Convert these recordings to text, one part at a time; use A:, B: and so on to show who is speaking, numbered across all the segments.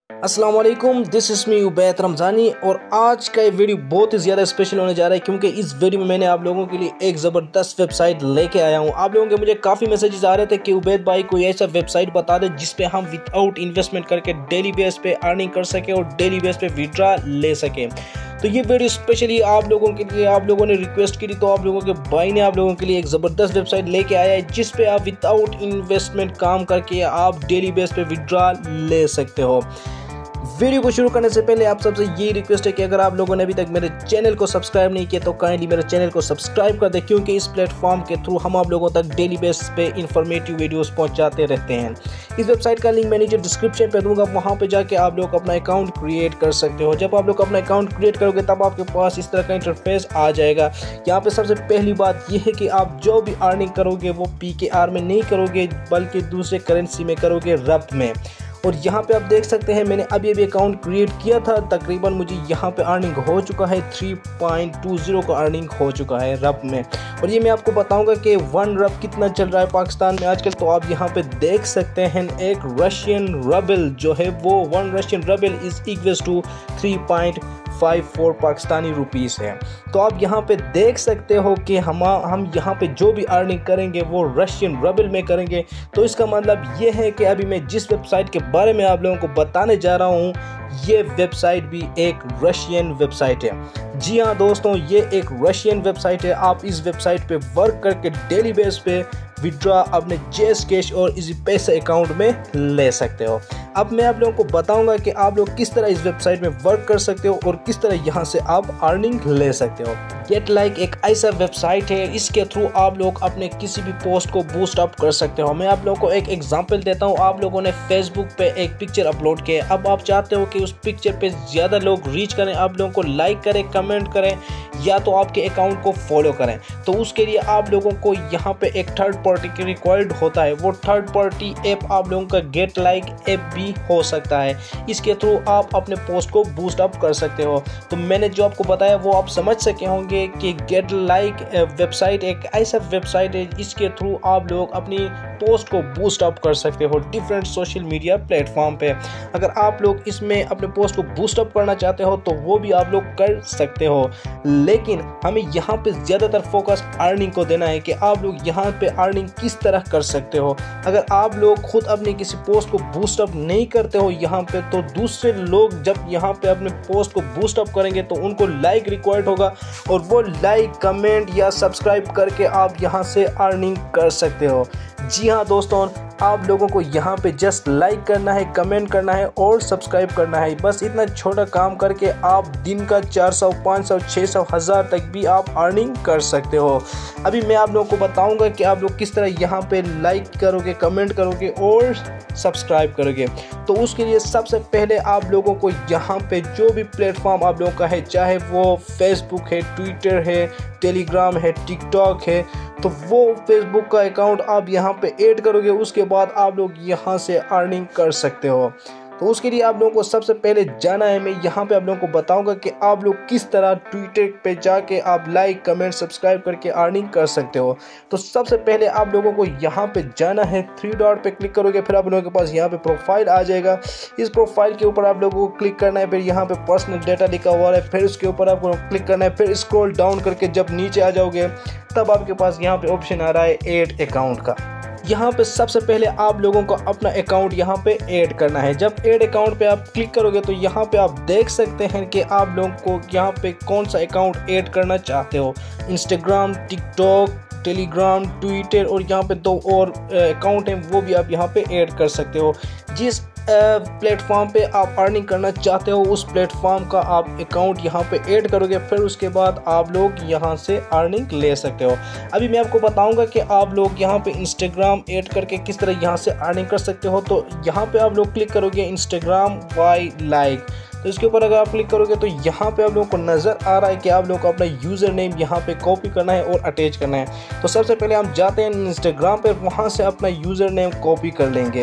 A: अस्सलाम वालेकुम, this is me Ubaid Ramzani. और आज का ये वीडियो बहुत ही ज़्यादा स्पेशल होने जा रहा है क्योंकि इस वीडियो में मैंने आप लोगों के लिए एक ज़बरदस्त वेबसाइट लेके आया हूँ। आप लोगों के मुझे काफ़ी मैसेजेस आ रहे थे कि उबैद भाई कोई ऐसा वेबसाइट बता दे जिस पे हम विदाउट इन्वेस्टमेंट करके डेली बेस पे अर्निंग कर सके और डेली बेस पे विड्रा ले सकें। तो ये वीडियो स्पेशली आप लोगों के लिए, आप लोगों ने रिक्वेस्ट की तो आप लोगों के भाई ने आप लोगों के लिए एक ज़बरदस्त वेबसाइट लेके आया है जिस पे आप विदाउट इन्वेस्टमेंट काम करके आप डेली बेस पे विड्रा ले सकते हो। वीडियो को शुरू करने से पहले आप सबसे यही रिक्वेस्ट है कि अगर आप लोगों ने अभी तक मेरे चैनल को सब्सक्राइब नहीं किया तो काइंडली मेरे चैनल को सब्सक्राइब कर दें, क्योंकि इस प्लेटफॉर्म के थ्रू हम आप लोगों तक डेली बेस पे इंफॉर्मेटिव वीडियोस पहुंचाते रहते हैं। इस वेबसाइट का लिंक मैं नीचे डिस्क्रिप्शन पे दूंगा, वहां पे जाके आप लोग अपना अकाउंट क्रिएट कर सकते हो। जब आप लोग अपना अकाउंट क्रिएट करोगे तब आपके पास इस तरह का इंटरफेस आ जाएगा। यहाँ पे सबसे पहली बात यह है कि आप जो भी अर्निंग करोगे वो PKR में नहीं करोगे बल्कि दूसरे करेंसी में करोगे, रब में। और यहाँ पे आप देख सकते हैं मैंने अभी अकाउंट क्रिएट किया था, तकरीबन मुझे यहाँ पे अर्निंग हो चुका है 3.20 का अर्निंग हो चुका है रब में। और ये मैं आपको बताऊंगा कि 1 रब कितना चल रहा है पाकिस्तान में आजकल। तो आप यहाँ पे देख सकते हैं एक रशियन रबल जो है वो 1 Russian ruble is equals to 3.54 Pakistani rupees है। तो आप यहाँ पे देख सकते हो कि हम यहाँ पे जो भी अर्निंग करेंगे वो रशियन रबल में करेंगे। तो इसका मतलब ये है कि अभी मैं जिस वेबसाइट के बारे में आप लोगों को बताने जा रहा हूँ ये वेबसाइट भी एक रशियन वेबसाइट है। जी हाँ दोस्तों, ये एक रशियन वेबसाइट है। आप इस वेबसाइट पे वर्क करके डेली बेस पे विड्रॉ अपने जेस कैश और इजी पैसे अकाउंट में ले सकते हो। अब मैं आप लोगों को बताऊंगा कि आप लोग किस तरह इस वेबसाइट में वर्क कर सकते हो और किस तरह यहाँ से आप अर्निंग ले सकते हो। गेट लाइक एक ऐसा वेबसाइट है, इसके थ्रू आप लोग अपने किसी भी पोस्ट को बूस्ट अप कर सकते हो। मैं आप लोगों को एक एग्जांपल देता हूँ। आप लोगों ने फेसबुक पे एक पिक्चर अपलोड किया, अब आप चाहते हो कि उस पिक्चर पे ज़्यादा लोग रीच करें, आप लोगों को लाइक करें, कमेंट करें या तो आपके अकाउंट को फॉलो करें। तो उसके लिए आप लोगों को यहाँ पे एक थर्ड पार्टी की रिक्वायर्ड होता है। वो थर्ड पार्टी ऐप आप लोगों का गेट लाइक ऐप भी हो सकता है। इसके थ्रू आप अपने पोस्ट को बूस्ट अप कर सकते हो। तो मैंने जो आपको बताया वो आप समझ सके होंगे कि गेट लाइक वेबसाइट एक ऐसा वेबसाइट है इसके थ्रू आप लोग अपनी पोस्ट को बूस्ट अप कर सकते हो डिफरेंट सोशल मीडिया प्लेटफॉर्म पे। अगर आप लोग इसमें अपने पोस्ट को बूस्ट अप करना चाहते हो तो वो भी आप लोग कर सकते हो, लेकिन हमें यहाँ पे ज़्यादातर फोकस अर्निंग को देना है कि आप लोग यहाँ पे अर्निंग किस तरह कर सकते हो। अगर आप लोग खुद अपनी किसी पोस्ट को बूस्ट अप नहीं करते हो यहाँ पे, तो दूसरे लोग जब यहाँ पे अपने पोस्ट को बूस्ट अप करेंगे तो उनको लाइक रिक्वायर्ड होगा और वो लाइक, कमेंट या सब्सक्राइब करके आप यहाँ से अर्निंग कर सकते हो। जी हाँ दोस्तों, आप लोगों को यहाँ पे जस्ट लाइक करना है, कमेंट करना है और सब्सक्राइब करना है। बस इतना छोटा काम करके आप दिन का 400, 500, 600, 1000 तक भी आप अर्निंग कर सकते हो। अभी मैं आप लोगों को बताऊंगा कि आप लोग किस तरह यहाँ पे लाइक करोगे, कमेंट करोगे और सब्सक्राइब करोगे। तो उसके लिए सबसे पहले आप लोगों को यहाँ पे जो भी प्लेटफॉर्म आप लोगों का है, चाहे वो फेसबुक है, ट्विटर है, टेलीग्राम है, टिकटॉक है, तो वो फेसबुक का अकाउंट आप यहाँ पे ऐड करोगे। उसके बाद आप लोग यहाँ से अर्निंग कर सकते हो। तो उसके लिए आप लोगों को सबसे पहले जाना है, मैं यहाँ पे आप लोगों को बताऊंगा कि आप लोग किस तरह ट्विटर पे जाके आप लाइक, कमेंट, सब्सक्राइब करके अर्निंग कर सकते हो। तो सबसे पहले आप लोगों को यहाँ पे जाना है, 3 डॉट पे क्लिक करोगे, फिर आप लोगों के पास यहाँ पे प्रोफाइल आ जाएगा। इस प्रोफाइल के ऊपर आप लोगों को क्लिक करना है, फिर यहाँ पे पर्सनल डेटा लिखा हुआ है, फिर उसके ऊपर आपको क्लिक करना है, फिर स्क्रॉल डाउन करके जब नीचे आ जाओगे तब आपके पास यहाँ पे ऑप्शन आ रहा है ऐड अकाउंट का। यहाँ पे सबसे पहले आप लोगों को अपना अकाउंट यहाँ पे ऐड करना है। जब ऐड अकाउंट पे आप क्लिक करोगे तो यहाँ पे आप देख सकते हैं कि आप लोगों को यहाँ पे कौन सा अकाउंट ऐड करना चाहते हो। इंस्टाग्राम, टिकटॉक, टेलीग्राम, ट्विटर और यहाँ पे 2 और अकाउंट हैं, वो भी आप यहाँ पे ऐड कर सकते हो। जिस प्लेटफॉर्म पे आप अर्निंग करना चाहते हो उस प्लेटफॉर्म का आप अकाउंट यहाँ पे ऐड करोगे, फिर उसके बाद आप लोग यहाँ से अर्निंग ले सकते हो। अभी मैं आपको बताऊंगा कि आप लोग यहाँ पे इंस्टाग्राम ऐड करके किस तरह यहाँ से अर्निंग कर सकते हो। तो यहाँ पे आप लोग क्लिक करोगे इंस्टाग्राम वाई लाइक, तो इसके ऊपर अगर आप क्लिक करोगे तो यहाँ पे आप लोगों को नज़र आ रहा है कि आप लोगों को अपना यूज़र नेम यहाँ पे कॉपी करना है और अटैच करना है। तो सबसे पहले हम जाते हैं इंस्टाग्राम पे, वहाँ से अपना यूज़र नेम कॉपी कर लेंगे।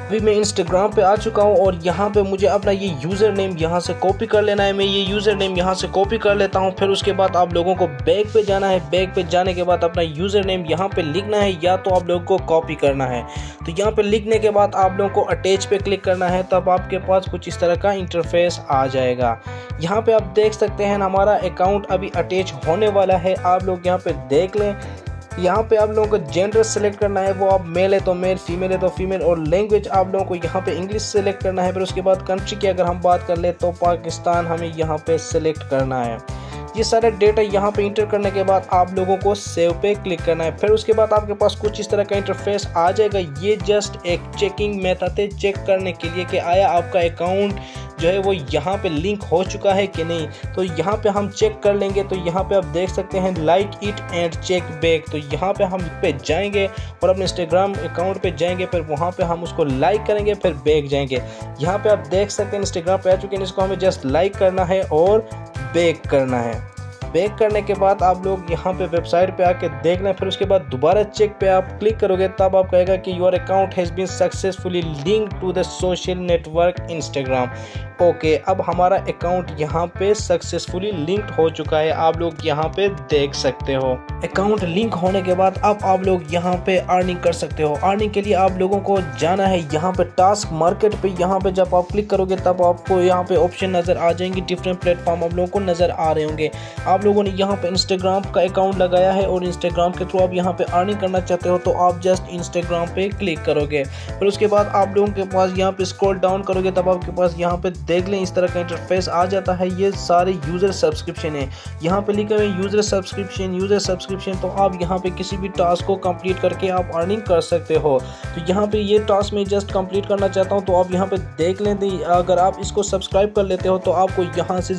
A: अभी मैं इंस्टाग्राम पे आ चुका हूँ और यहाँ पे मुझे अपना ये यूज़र नेम यहाँ से कॉपी कर लेना है। मैं ये यूज़र नेम यहाँ से कॉपी कर लेता हूँ। फिर उसके बाद आप लोगों को बैक पे जाना है। बैक पे जाने के बाद अपना यूज़र नेम यहाँ पे लिखना है या तो आप लोगों को कॉपी करना है। तो यहाँ पे लिखने के बाद आप लोगों को अटैच पे क्लिक करना है, तब आपके पास कुछ इस तरह का इंटरफेस आ जाएगा। यहाँ पे आप देख सकते हैं हमारा अकाउंट अभी अटैच होने वाला है। आप लोग यहाँ पे देख लें। यहाँ पे आप लोगों को जेंडर सेलेक्ट करना है, वो आप मेल है तो मेल, फीमेल है तो फीमेल, और लैंग्वेज आप लोगों को यहाँ पे इंग्लिश सेलेक्ट करना है। फिर उसके बाद कंट्री की अगर हम बात कर ले तो पाकिस्तान हमें यहाँ पे सेलेक्ट करना है। ये सारे डेटा यहाँ पे इंटर करने के बाद आप लोगों को सेव पे क्लिक करना है। फिर उसके बाद आपके पास कुछ इस तरह का इंटरफेस आ जाएगा। ये जस्ट एक चेकिंग मेथड है, चेक करने के लिए कि आया आपका अकाउंट जो है वो यहाँ पे लिंक हो चुका है कि नहीं। तो यहाँ पे हम चेक कर लेंगे। तो यहाँ पे आप देख सकते हैं like it and check back. तो यहाँ पे हम पे जाएंगे और अपने इंस्टाग्राम अकाउंट पे जाएंगे, फिर वहाँ पे हम उसको लाइक करेंगे, फिर बैक जाएंगे। यहाँ पे आप देख सकते हैं इंस्टाग्राम पे आ चुके हैं। इसको हमें जस्ट लाइक करना है और बैक करना है। बैक करने के बाद आप लोग यहाँ पे वेबसाइट पे आके देख लें। फिर उसके बाद दोबारा चेक पे आप क्लिक करोगे, तब आप कहेगा कि your account has been successfully linked to the social network Instagram. Okay, अब हमारा अकाउंट यहाँ पे सक्सेसफुली लिंक्ड हो चुका है। आप लोग यहाँ पे देख सकते हो। अकाउंट लिंक होने के बाद अब आप लोग यहाँ पे अर्निंग कर सकते हो। अर्निंग के लिए आप लोगों को जाना है यहाँ पे टास्क मार्केट पे। यहाँ पे जब आप क्लिक करोगे तब आपको यहाँ पे ऑप्शन नज़र आ जाएंगे। डिफरेंट प्लेटफॉर्म आप लोगों को नज़र आ रहे होंगे। आप लोगों ने यहाँ पे इंस्टाग्राम का अकाउंट लगाया है और इंस्टाग्राम के थ्रू आप यहाँ पे अर्निंग करना चाहते हो, तो आप जस्ट इंस्टाग्राम पे क्लिक करोगे। फिर उसके बाद आप लोगों के पास यहाँ पे स्क्रॉल डाउन करोगे, तब आपके पास यहाँ पे देख लें इस तरह का इंटरफेस आ जाता है। ये सारे यूज़र सब्सक्रिप्शन है। यहाँ पे लिखा है यूज़र सब्सक्रिप्शन। तो आप यहाँ पे किसी भी टास्क को कंप्लीट करके आप अर्निंग कर सकते हो। तो यहाँ पे ये टास्क मैं जस्ट कंप्लीट करना चाहता हूँ, तो आप यहाँ पे देख लें। अगर आप इसको सब्सक्राइब कर लेते हो तो आपको यहाँ से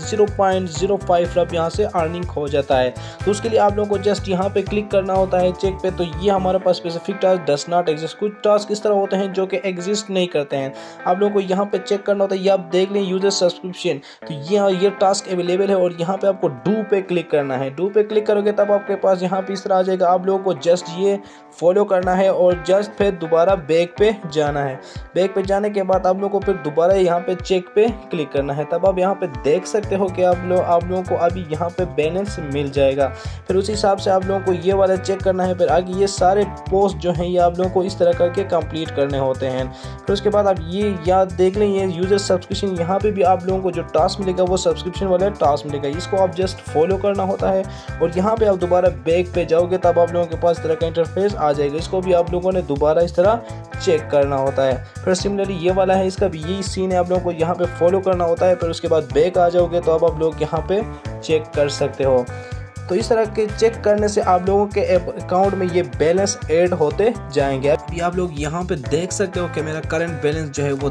A: 0.05 रब यहाँ से अर्निंग हो जाता है। तो उसके लिए आप लोगों को जस्ट यहाँ पे क्लिक करना होता है चेक पे। तो ये हमारे पास specific task does not exist. कुछ टास्क इस तरह होते हैं जो कि एग्जिस्ट नहीं करते हैं। आप लोगों को यहाँ पे चेक करना होता है। ये आप देख लें यूजर सब्सक्रिप्शन, तो ये टास्क अवेलेबल है और यहाँ पे आपको डू पे क्लिक करना है। डू पे क्लिक करोगे तब आपके पास यहाँ पे इस तरह आ जाएगा। आप लोगों को जस्ट ये फॉलो करना है और जस्ट फिर दोबारा बैक पे जाना है। बैक पे जाने के बाद आप लोगों को फिर दोबारा यहाँ पे चेक पे क्लिक करना है। तब आप यहाँ पे देख सकते हो कि आप लोगों को अभी यहाँ पे बैलेंस मिल जाएगा। फिर उस हिसाब से आप लोगों को ये वाला चेक करना है। फिर आगे ये सारे पोस्ट जो हैं ये आप लोगों को इस तरह करके कंप्लीट करने होते हैं। फिर उसके बाद आप ये याद देख लें, ये यूज़र सब्सक्रिप्शन, यहाँ पे भी आप लोगों को जो टास्क मिलेगा वो सब्सक्रिप्शन वाला टास्क मिलेगा। इसको आप जस्ट फॉलो करना होता है और यहाँ पे आप दोबारा बैक पे जाओगे तब आप लोगों के पास इस तरह का इंटरफेस आ जाएगा। इसको भी आप लोगों ने दोबारा इस तरह चेक करना होता है। फिर सिमिलरली ये वाला है, इसका भी यही सीन है। आप लोगों को यहाँ पे फॉलो करना होता है। फिर उसके बाद बैक आ जाओगे तो अब आप लोग यहाँ पे चेक कर सकते हो। तो इस तरह के चेक करने से आप लोगों के अकाउंट में ये बैलेंस ऐड होते जाएंगे। अभी आप लोग यहाँ पे देख सकते हो कि मेरा करंट बैलेंस जो है वो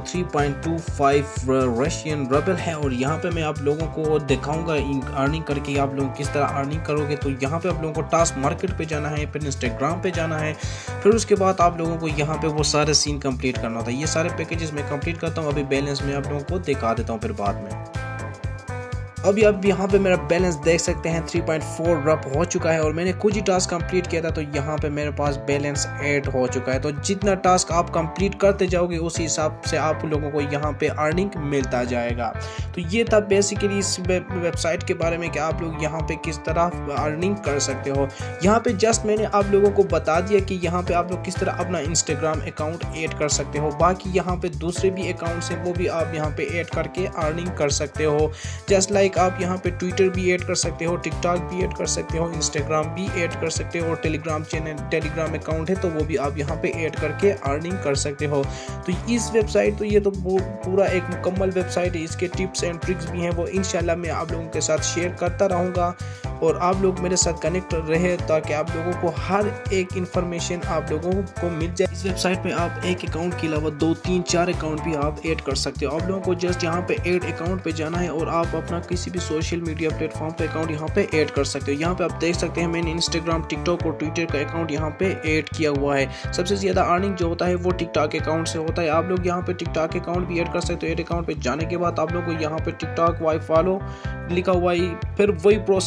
A: 3.25 रशियन रबल है। और यहाँ पे मैं आप लोगों को दिखाऊंगा अर्निंग करके आप लोग किस तरह अर्निंग करोगे। तो यहाँ पे आप लोगों को टास्क मार्केट पे जाना है, फिर इंस्टाग्राम पे जाना है। फिर उसके बाद आप लोगों को यहाँ पे वो सारे सीन कंप्लीट करना होता है। ये सारे पैकेजेस मैं कंप्लीट करता हूँ। अभी बैलेंस मैं आप लोगों को दिखा देता हूँ फिर बाद में। अभी आप यहाँ पे मेरा बैलेंस देख सकते हैं 3.4 रब हो चुका है और मैंने कुछ ही टास्क कंप्लीट किया था, तो यहाँ पे मेरे पास बैलेंस ऐड हो चुका है। तो जितना टास्क आप कंप्लीट करते जाओगे उसी हिसाब से आप लोगों को यहाँ पे अर्निंग मिलता जाएगा। तो ये था बेसिकली इस वेबसाइट के बारे में कि आप लोग यहाँ पे किस तरह अर्निंग कर सकते हो। यहाँ पे जस्ट मैंने आप लोगों को बता दिया कि यहाँ पे आप लोग किस तरह अपना इंस्टाग्राम अकाउंट ऐड कर सकते हो। बाकी यहाँ पे दूसरे भी अकाउंट्स हैं वो भी आप यहाँ पे ऐड करके अर्निंग कर सकते हो। जस्ट लाइक आप यहाँ पे ट्विटर भी ऐड कर सकते हो, टिकटॉक भी ऐड कर सकते हो, इंस्टाग्राम भी ऐड कर सकते हो और टेलीग्राम अकाउंट है तो वो भी आप यहाँ पे ऐड करके अर्निंग कर सकते हो। तो इस वेबसाइट तो ये तो पूरा एक मुकम्मल वेबसाइट है। इसके टिप्स एंड ट्रिक्स भी हैं वो इंशाल्लाह मैं आप लोगों के साथ शेयर करता रहूँगा और आप लोग मेरे साथ कनेक्ट रहे ताकि आप लोगों को हर एक इन्फॉर्मेशन आप लोगों को मिल जाए। इस वेबसाइट पे आप एक अकाउंट के अलावा 2, 3, 4 अकाउंट भी आप ऐड कर सकते हो। आप लोगों को जस्ट यहाँ पे ऐड अकाउंट पे जाना है और आप अपना किसी भी सोशल मीडिया प्लेटफॉर्म पे अकाउंट यहाँ पे ऐड कर सकते हो। यहाँ पे आप देख सकते हैं मैंने इंस्टाग्राम, टिकटॉक और ट्विटर का अकाउंट यहाँ पे ऐड किया हुआ है। सबसे ज़्यादा अर्निंग जो होता है वो टिकटॉक अकाउंट से होता है। आप लोग यहाँ पे टिकटॉक अकाउंट भी ऐड कर सकते हो। ऐड अकाउंट पे जाने के बाद आप लोग को यहाँ पे टिकटॉक वाई फॉलो लिखा हुआ है। फिर वही प्रोसेस ये जैसे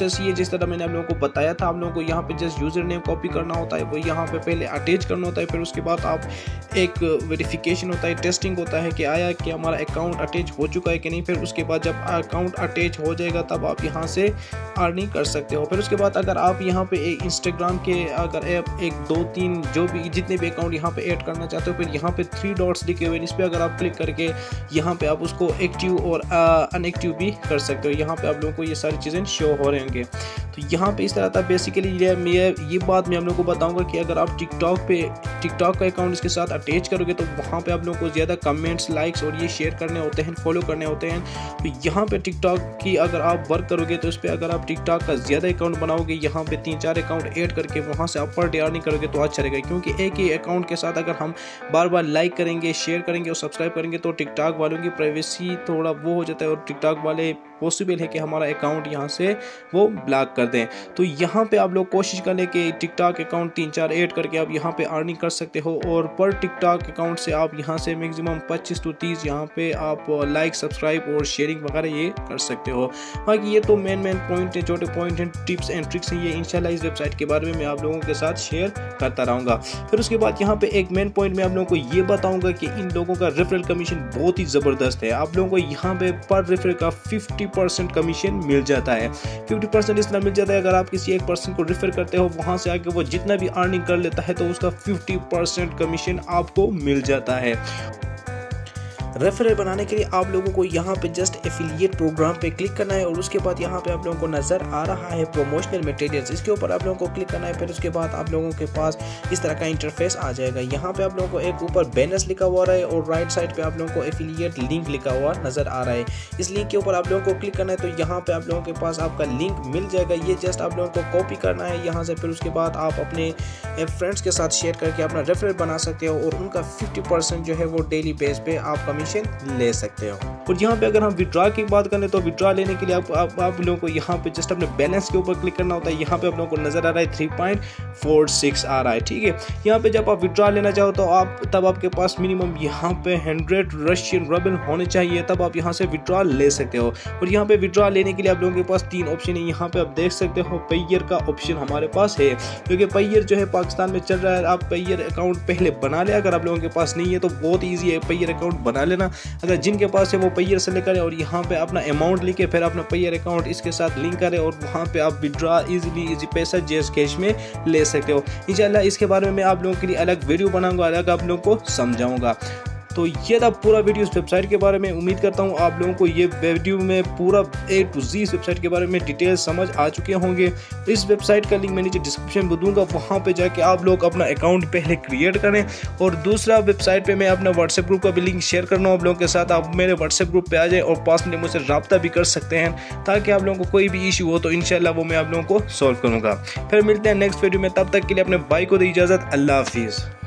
A: जिस तरह मैंने आप लोगों को बताया था, आप लोगों को यहाँ पे जस्ट यूज़र नेम कॉपी करना होता है, वो यहाँ पे पहले अटैच करना होता है, फिर उसके बाद आप एक वेरिफिकेशन होता है, टेस्टिंग होता है कि आया कि हमारा अकाउंट अटैच हो चुका है कि नहीं। फिर उसके बाद जब अकाउंट अटैच हो जाएगा तब आप यहाँ से अर्निंग कर सकते हो। फिर उसके बाद अगर आप यहाँ पे इंस्टाग्राम के अगर ऐप 1-2-3 जो भी जितने भी अकाउंट यहाँ पे ऐड करना चाहते हो, फिर यहाँ पे 3 डॉट्स लिखे हुए हैं, इस पर अगर आप क्लिक करके यहाँ पे आप उसको एक्टिव और अनएक्टिव भी कर सकते हो। यहाँ पे आप लोगों को ये सारी चीज़ें शो हो रहे होंगे। तो यहाँ पे इस तरह था बेसिकली ये बात मैं आप लोगों को बताऊंगा कि अगर आप टिकटॉक का अकाउंट इसके साथ अटैच करोगे तो वहाँ पे आप लोगों को ज़्यादा कमेंट्स, लाइक्स और ये शेयर करने होते हैं, फॉलो करने होते हैं। तो यहाँ पे टिकटॉक की अगर आप वर्क करोगे तो इस पर अगर आप टिकटॉक का ज़्यादा अकाउंट बनाओगे, यहाँ पे 3-4 अकाउंट ऐड करके वहाँ से आप पर डे अर्निंग करोगे तो अच्छा रहेगा। क्योंकि एक ही अकाउंट के साथ अगर हम बार बार लाइक करेंगे, शेयर करेंगे और सब्सक्राइब करेंगे तो टिकटॉक वालों की प्राइवेसी थोड़ा वो हो जाता है और टिकटॉक वाले पॉसिबल है कि हमारा अकाउंट यहाँ से वो ब्लॉक कर दें। तो यहाँ पे आप लोग कोशिश करें कि टिकटॉक अकाउंट 3-4 ऐड करके आप यहाँ पे अर्निंग कर सकते हो और पर टिकटॉक अकाउंट से आप यहाँ से मैक्सिमम 25 से 30 यहाँ पे आप लाइक, सब्सक्राइब और शेयरिंग वगैरह ये कर सकते हो। बाकी ये तो मेन पॉइंट है, छोटे पॉइंट हैं, टिप्स एंड ट्रिक्स हैं, ये इंशाल्लाह इस वेबसाइट के बारे में मैं आप लोगों के साथ शेयर करता रहूँगा। फिर उसके बाद यहाँ पे एक मेन पॉइंट मैं आप लोगों को ये बताऊँगा कि इन लोगों का रेफरल कमीशन बहुत ही ज़बरदस्त है। आप लोगों को यहाँ पे पर रेफरल का 50% कमीशन मिल जाता है। 50% इसलिए मिल जाता है अगर आप किसी एक पर्सन को रेफर करते हो, वहां से आके वो जितना भी अर्निंग कर लेता है तो उसका 50% कमीशन आपको मिल जाता है। रेफरल बनाने के लिए आप लोगों को यहाँ पे जस्ट एफिलिएट प्रोग्राम पे क्लिक करना है और उसके बाद यहाँ पे आप लोगों को नज़र आ रहा है प्रमोशनल मटेरियल्स, इसके ऊपर आप लोगों को क्लिक करना है। फिर उसके बाद आप लोगों के पास इस तरह का इंटरफेस आ जाएगा। यहाँ पे आप लोगों को एक ऊपर बैनर्स लिखा हुआ रहा है और राइट साइड पे आप लोगों को एफिलिएट लिंक लिखा हुआ नज़र आ रहा है। इस लिंक के ऊपर आप लोगों को क्लिक करना है तो यहाँ पे आप लोगों के पास आपका लिंक मिल जाएगा। ये जस्ट आप लोगों को कॉपी करना है यहाँ से, फिर उसके बाद आप अपने फ्रेंड्स के साथ शेयर करके अपना रेफरल बना सकते हो और उनका 50% जो है वो डेली बेस पे आप कमीशन ले सकते हो। और यहाँ पे अगर हम विड्रॉ की बात करें तो विड्रॉ लेने के लिए आप लोगों को यहाँ पे जस्ट अपने बैलेंस के ऊपर क्लिक करना होता है। यहाँ पे आप लोगों को नजर आ रहा है 3.46 आ रहा है, ठीक है। यहाँ पे जब आप विड्रॉ लेना चाहो तो तब आपके पास मिनिमम यहाँ पे 100 रशियन रूबल होने चाहिए, तब आप यहाँ से विड्रॉ ले सकते हो। और यहाँ पे विड्रॉ लेने के लिए आप लोगों के पास 3 ऑप्शन है। यहाँ पे आप देख सकते हो पेयर का ऑप्शन हमारे पास है, क्योंकि पेयर जो है पाकिस्तान में चल रहा है। आप पेयर अकाउंट पहले बना ले, अगर आप लोगों के पास नहीं है तो बहुत ईजी है पेयर अकाउंट बना लेना। अगर जिनके पास है वो पेयर सेलेक्ट करें और यहाँ पे अपना अमाउंट लिखे, फिर अपना पेयर अकाउंट इसके साथ लिंक करें और वहाँ पे आप विड्रॉ इजी पैसा जैस कैश में ले सकते हो। इंशाल्लाह इसके बारे में मैं आप लोगों के लिए अलग वीडियो बनाऊंगा, अलग आप लोगों को समझाऊंगा। तो ये था पूरा वीडियो इस वेबसाइट के बारे में। उम्मीद करता हूँ आप लोगों को ये वीडियो में पूरा A to Z इस वेबसाइट के बारे में डिटेल समझ आ चुके होंगे। इस वेबसाइट का लिंक मैं नीचे डिस्क्रिप्शन में दूंगा, वहाँ पे जाके आप लोग अपना अकाउंट पहले क्रिएट करें। और दूसरा वेबसाइट पे मैं अपना व्हाट्सएप ग्रुप का भी लिंक शेयर करना हूँ आप लोगों के साथ। आप मेरे व्हाट्सएप ग्रुप पे आ जाए और पर्सनली मुझसे रब्ता भी कर सकते हैं, ताकि आप लोगों को कोई भी इशू हो तो इंशाल्लाह वो मैं आप लोगों को सॉल्व करूँगा। फिर मिलते हैं नेक्स्ट वीडियो में, तब तक के लिए अपने भाई को दी इजाज़त। अल्लाह हाफिज़।